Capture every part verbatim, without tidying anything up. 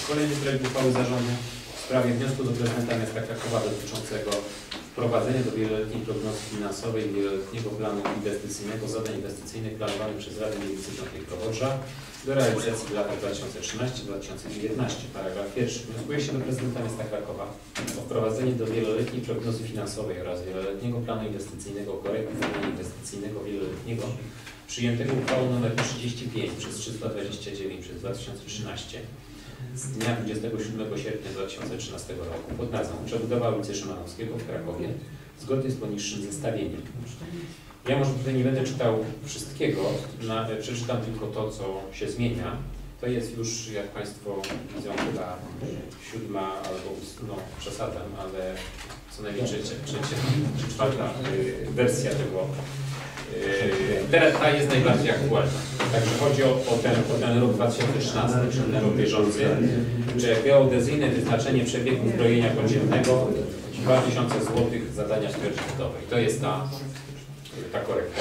Kolejny projekt uchwały zarządu w sprawie wniosku do prezydenta miasta Krakowa dotyczącego wprowadzenia do wieloletniej prognozy finansowej i wieloletniego planu inwestycyjnego zadań inwestycyjnych planowanych przez Radę Miejskiej Piątej-Powodrza do realizacji w latach dwa tysiące trzynastym do dwa tysiące dziewiętnastego. Paragraf pierwszy. Wnioskuje się do prezydenta miasta Krakowa o wprowadzenie do wieloletniej prognozy finansowej oraz wieloletniego planu inwestycyjnego korekty zadania inwestycyjnego wieloletniego przyjętego uchwałą nr trzydzieści pięć przez trzysta dwadzieścia dziewięć przez dwa tysiące trzynaście z dnia dwudziestego siódmego sierpnia dwa tysiące trzynastego roku pod nazwą Przebudowa ulicy Szymanowskiego w Krakowie zgodnie z poniższym zestawieniem. Ja może tutaj nie będę czytał wszystkiego, na, przeczytam tylko to, co się zmienia. To jest już, jak Państwo widzą, chyba siódma albo no, przesadzam, ale co najmniej trzecia, trzecia czy czwarta y, wersja tego. Y, teraz ta jest najbardziej aktualna. Także chodzi o, o, ten, o ten rok dwa tysiące trzynasty, czyli ten rok bieżący, że geodezyjne wyznaczenie przebiegu zbrojenia podziemnego dwa tysiące złotych zadania priorytetowej. To jest ta, ta korekta.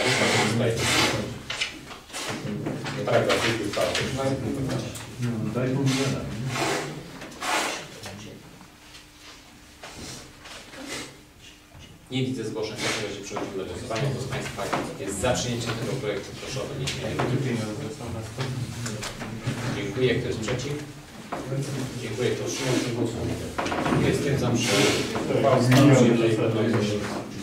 Paragraf Nie widzę zgłoszeń, w takim razie przechodzimy do głosowania. Kto z Państwa jest za przyjęciem tego projektu, proszę o doniesienie. Dziękuję. Kto jest przeciw? Dziękuję. Kto wstrzymał się głosu? Dziękuję. Stwierdzam, że uchwała została przyjęta.